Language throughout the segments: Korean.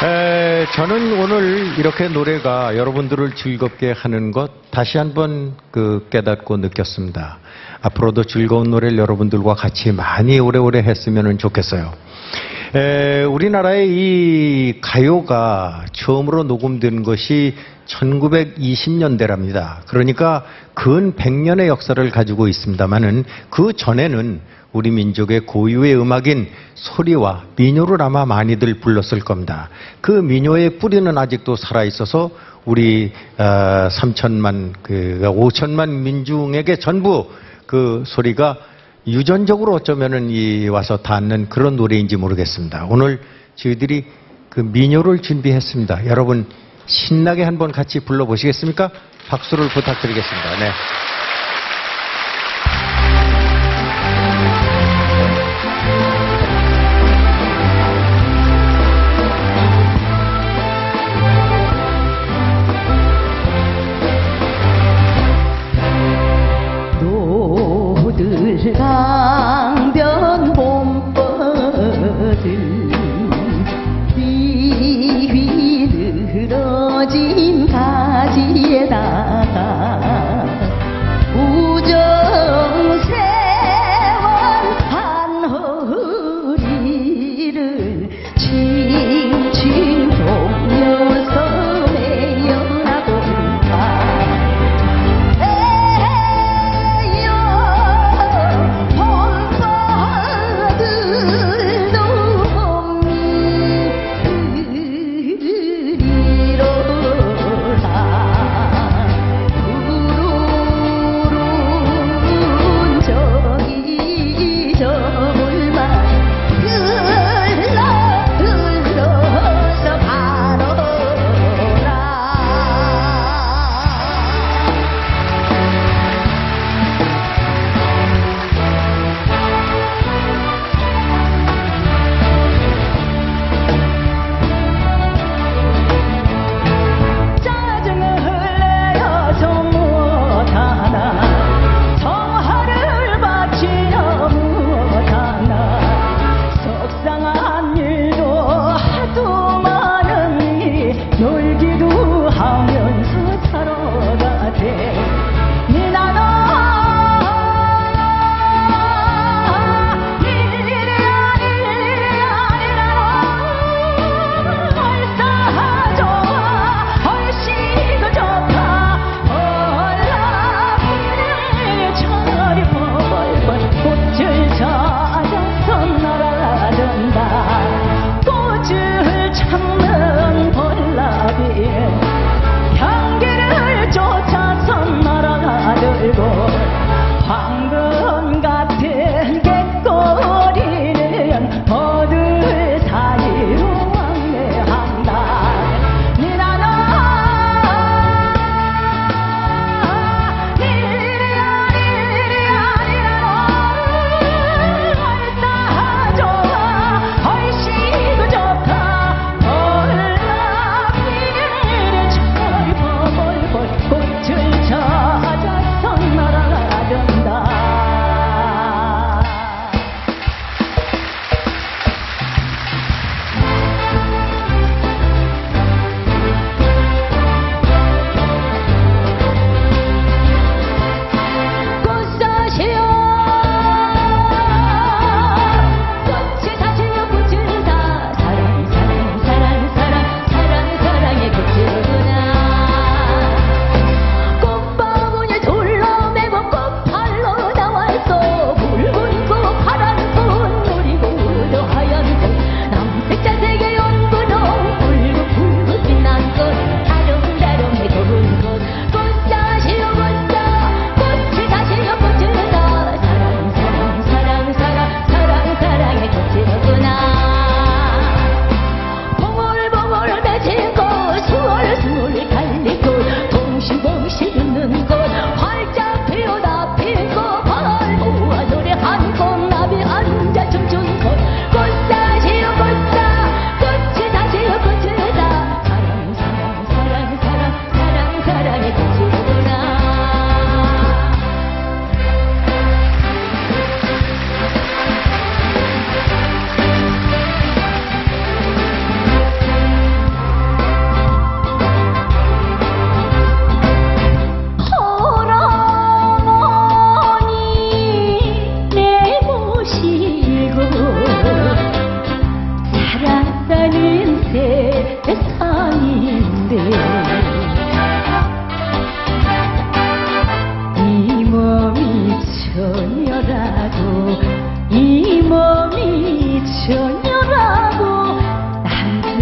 저는 오늘 이렇게 노래가 여러분들을 즐겁게 하는 것 다시 한번 깨닫고 느꼈습니다. 앞으로도 즐거운 노래를 여러분들과 같이 많이 오래오래 했으면 좋겠어요. 우리나라의 이 가요가 처음으로 녹음된 것이 1920년대랍니다. 그러니까 근 100년의 역사를 가지고 있습니다만은 그 전에는 우리 민족의 고유의 음악인 소리와 민요를 아마 많이들 불렀을 겁니다. 그 민요의 뿌리는 아직도 살아있어서 우리 3천만, 5천만 민중에게 전부 그 소리가 유전적으로 어쩌면은 와서 닿는 그런 노래인지 모르겠습니다. 오늘 저희들이 그 민요를 준비했습니다. 여러분 신나게 한번 같이 불러보시겠습니까? 박수를 부탁드리겠습니다. 네. 강변 봄버들 휘휘 늘어진 가지에다가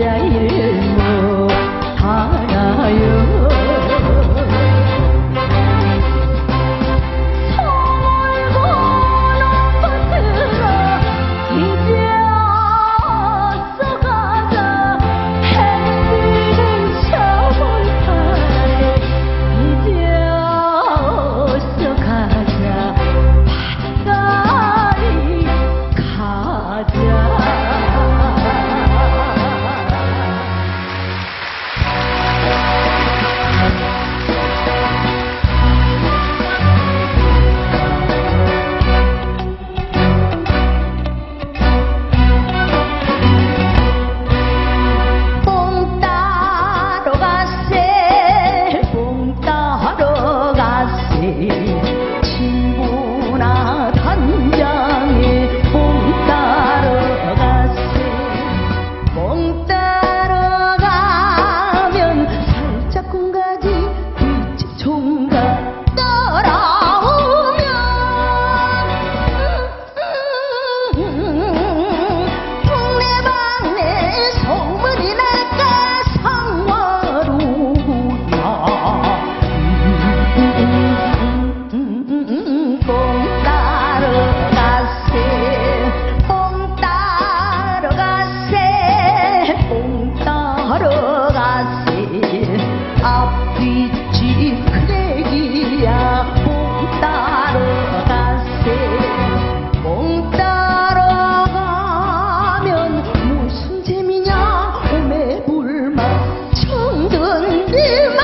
앉아일 못하나요. 친구나 단장에 뽕 따러 가세. 뽕 따러 가면 살짝꿍가지 뒷집 총각 따라오면 동네방네 소문이 날까 상화로구나. 뽕 따러 가세. 뽕 따러 가세. 뽕 따러 가세. 앞뒤집 크레기야 뽕 따러 가세. 뽕 따러 가면 무슨 재미냐 오매불만 청든들만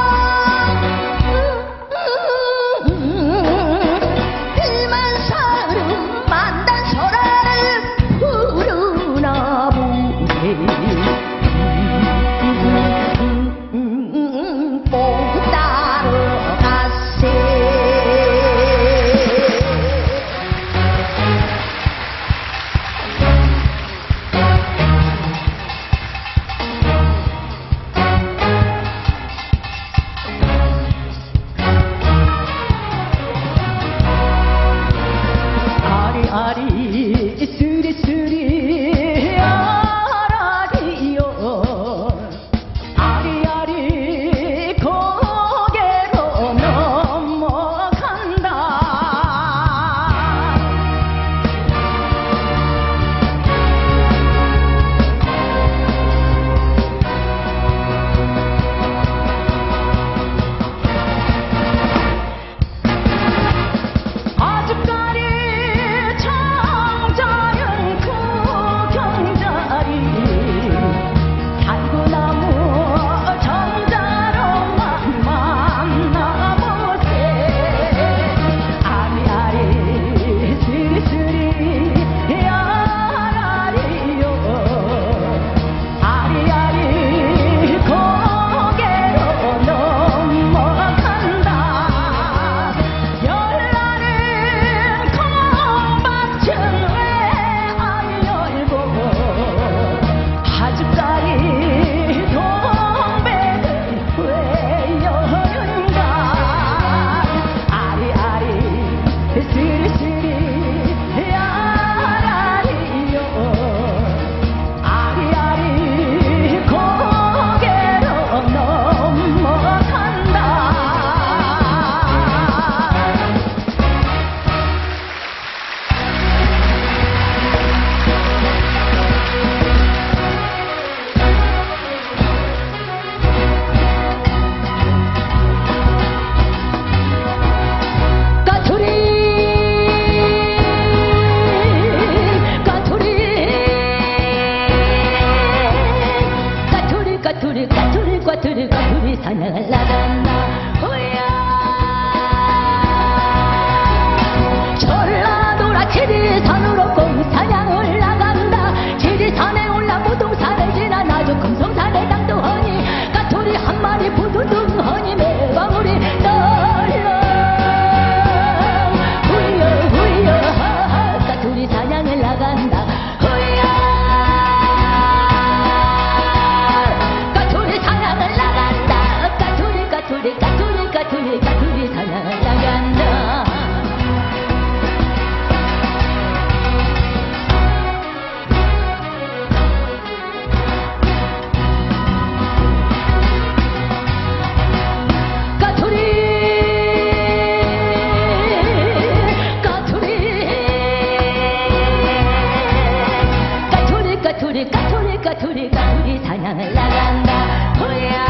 아리 스리스리 아라리요. 아리아리 고개로 넘어간다. 아주까리 까투리 사냥을 나간다. 전라도라 지리산으로 꽁사냥을 나간다. 지리산에 올라 무동산을 지나 나주 금성산에 당도하니 까투리 한 마리 부두둥 하니 매방울이 떨려 후여 후여 까투리 사냥을 나간다. 까투리 사냥을 나간다. 사냥을 나간다 호야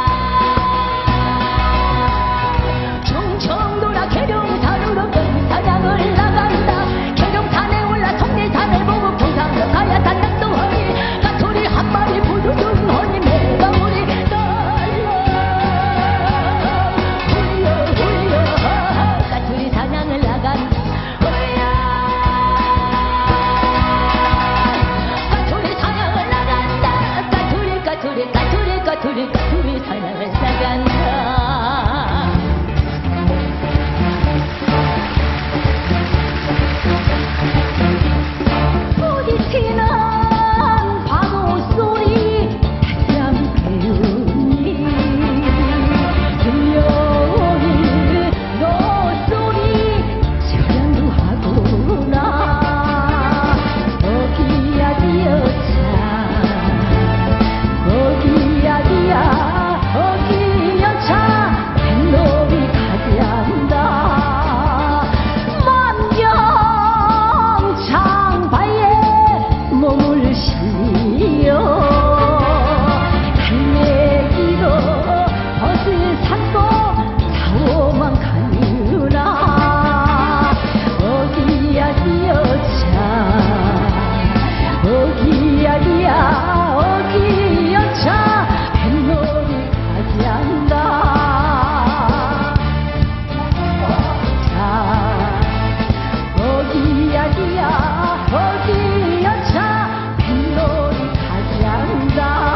충청도라 계룡산으로 사냥을 나간다 계룡산에 올라 성리산을 보고 경상도 가야 산당도 허니 까투리 한 마리 부두둥 허니 매가물이 날라 훌려 까투리 사냥을 나간다 호야 까투리 사냥을 나간다 까투리 사냥을 나간다 부딪히는 파도 소리 다시 한번 배우니 들려오는 노소리 저량도 하구나 어기야 기어차 어기야 기야 어기여차 백놈이 가지 않는다 만경창바에 몸을 실려 갈매기로 벗을 샀고 사오만 가느라 어기야 기여차 어기야 기야 어기여차 백놈이 가지 않는다 어기야 기야 어기여차 백놈이 가지 않는다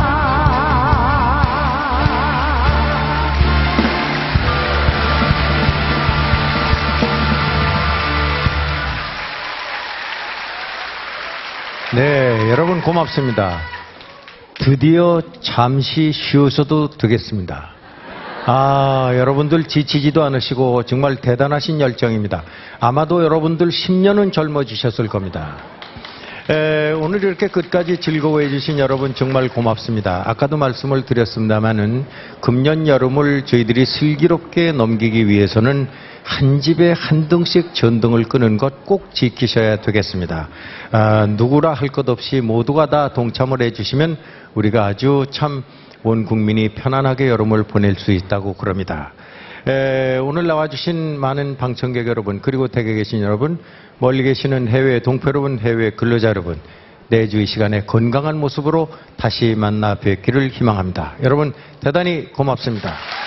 네, 여러분 고맙습니다. 드디어 잠시 쉬어서도 되겠습니다. 여러분들 지치지도 않으시고 정말 대단하신 열정입니다. 아마도 여러분들 10년은 젊어지셨을 겁니다. 오늘 이렇게 끝까지 즐거워해 주신 여러분 정말 고맙습니다. 아까도 말씀을 드렸습니다마는 금년 여름을 저희들이 슬기롭게 넘기기 위해서는 한 집에 한 등씩 전등을 끄는 것 꼭 지키셔야 되겠습니다. 누구라 할 것 없이 모두가 다 동참을 해주시면 우리가 아주 참 온 국민이 편안하게 여름을 보낼 수 있다고 그럽니다. 오늘 나와주신 많은 방청객 여러분, 그리고 댁에 계신 여러분, 멀리 계시는 해외 동포 여러분, 해외 근로자 여러분, 내주 이 시간에 건강한 모습으로 다시 만나 뵙기를 희망합니다. 여러분 대단히 고맙습니다.